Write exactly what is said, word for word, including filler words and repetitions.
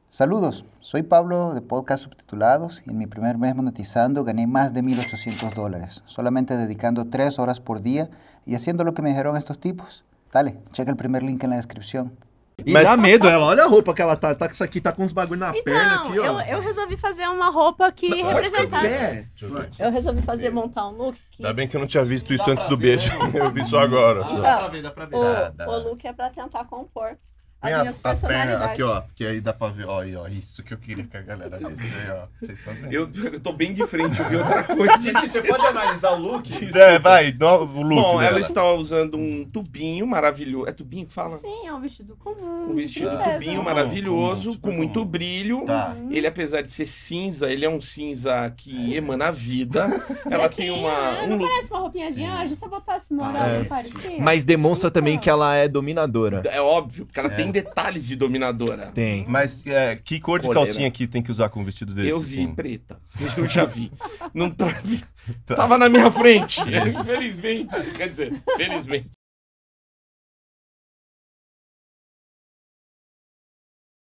Saludos, soy Pablo de Podcast Subtitulados y en mi primer mes monetizando gané más de mil ochocientos dólares, solamente dedicando tres horas por día y haciendo lo que me dijeron estos tipos. Dale, checa el primer link en la descripción. E Mas... dá medo ela, olha a roupa que ela tá, tá com isso aqui, tá com uns bagulho na então, perna aqui, ó. Eu, eu resolvi fazer uma roupa que Mas, representasse. Eu resolvi fazer, montar um look que... Ainda bem que eu não tinha visto isso antes do beijo, eu vi só agora. Ah, dá pra ver, dá pra ver. O, Dá, dá. o look é pra tentar compor as Minha, minhas a personalidades. perna aqui, ó, porque aí dá pra ver, ó, aí, ó, isso que eu queria que a galera visse aí, ó. Vocês estão vendo? Eu, eu tô bem de frente, eu vi outra coisa. Gente, você pode analisar o look? É, vai, no, o look Bom, dela. ela está usando um tubinho maravilhoso. É tubinho que fala? Sim, é um vestido comum. Um vestido princesa. tubinho Comum, maravilhoso, comum, com muito comum. brilho. Tá. Ele, apesar de ser cinza, ele é um cinza que emana vida. Ela tem uma... Ah, Um não look... parece uma roupinha de anjo? Se eu botasse moral, Parece. não parecia? Mas demonstra também Então. que ela é dominadora. É óbvio, porque ela É. tem detalhes de dominadora. Tem. Mas é, que cor de Coleira. calcinha que tem que usar com um vestido desse? Eu vi assim? preta. Eu já vi. Não tá... Tava na minha frente. Infelizmente. Quer dizer, felizmente.